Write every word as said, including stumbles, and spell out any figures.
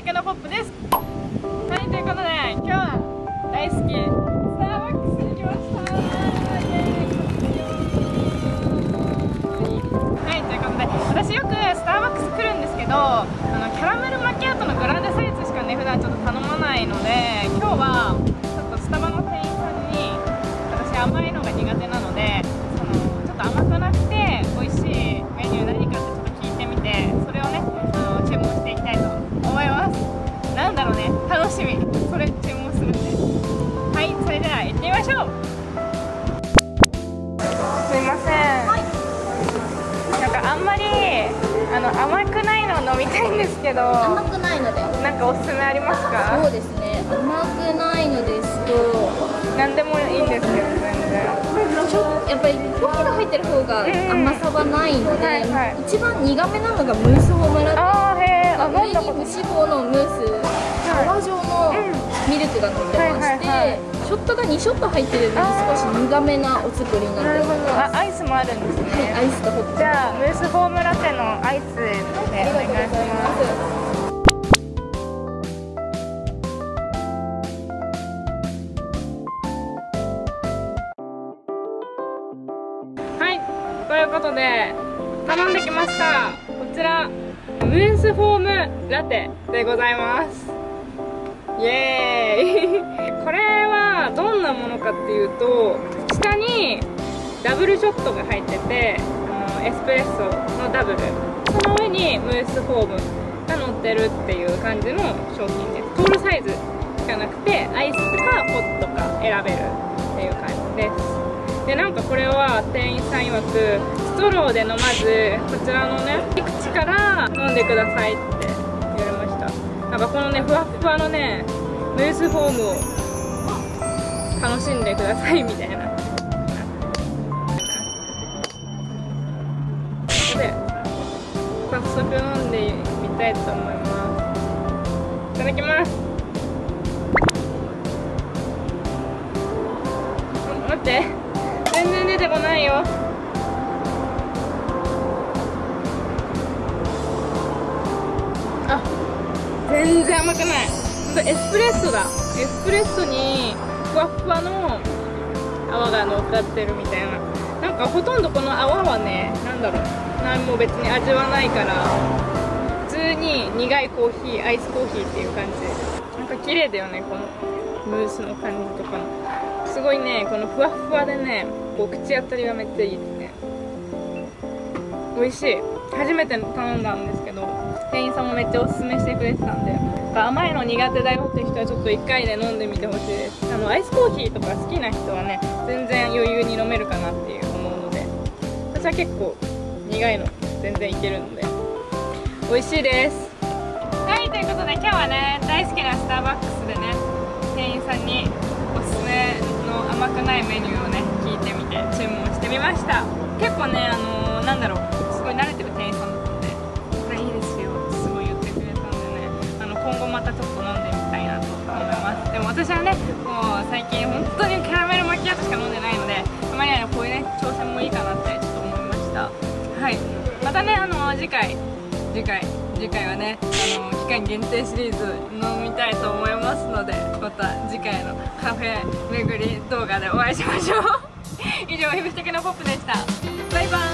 テクノポップです。はい、ということで今日は大好きスターバックスに来ました。はい、ということで私よくスターバックス来るんですけど、あのキャラメルマキアートのグランデサイズしかね普段ちょっと頼まないので、今日はちょっとスタバの店員さんに私甘いのが苦手なので、そのちょっと甘くなくて美味しいメニュー何かってちょっと聞いてみて、それをねあの注文していきたいと思います。なんだろうね、楽しみ。それ注文するんで、はい、それでは行ってみましょう。すいません、はい、なんかあんまりあの甘くないの飲みたいんですけど。 甘くないのでなんかおすすめありますか？ そうですね、甘くないのですと何でもいいんですけど全然ちょやっぱりコーヒーが入ってる方が甘さはないので、 はいはい、 一番苦めなのがムースホームラテ。 あーへー、あ、 上に無脂肪のムース、泡状のミルクが乗ってまして、ショットがにショット入ってるので少し苦めなお作りになってます。 あ、アイスもあるんですね。 はい、アイスとホット。 じゃあムースホームラテのアイスでお願いします。はい、ということで頼んできました。こちらムースホームラテでございます。イエーイこれはどんなものかっていうと、下にダブルショットが入ってて、あのエスプレッソのダブル、その上にムースホームが乗ってるっていう感じの商品です。トールサイズしかなくてアイスかホットか選べるっていう感じです。でなんかこれは店員さん曰くストローで飲まずこちらのね口から飲んでくださいって言われました。なんかこのねふわっふわのねムースホームを楽しんでくださいみたいな。で早速飲んでみたいと思います。いただきます。待って、全然出てこないよ。あ、全然甘くない。エスプレッソだ。エスプレッソにふわふわの泡が乗っかってるみたいな。なんかほとんどこの泡はね、なんだろう、何も別に味はないから、普通に苦いコーヒー、アイスコーヒーっていう感じで、なんか綺麗だよね、このムースの感じとかも。すごいね、このふわふわでね、こう口当たりがめっちゃいいですね。美味しい。初めて頼んだんですけど、店員さんもめっちゃおすすめしてくれてたんで、甘いの苦手だよって人はちょっといっかいで飲んでみてほしいです。あのアイスコーヒーとか好きな人はね、全然余裕に飲めるかなっていう思うので、私は結構苦いの全然いけるので美味しいです。はい、ということで今日はね、大好きなスターバックスでね、店員さんにおすすめの甘くないメニューをね聞いてみて注文してみました。結構ね、あのー、なんだろう、すごい慣れてる店員さんだったんで、これいいですよってすごい言ってくれたんでね、あの今後またちょっと飲んでみたいなと思います。でも私はね、もう最近本当にキャラメルマキアートしか飲んでないので、たまにはこういうね挑戦もいいかなってちょっと思いました。はい、またね、あの次回次回次回はね、あの期間限定シリーズ飲みたいと思いますので、また次回のカフェ巡り動画でお会いしましょう以上、ヘビステクノポップでした。バイバイ。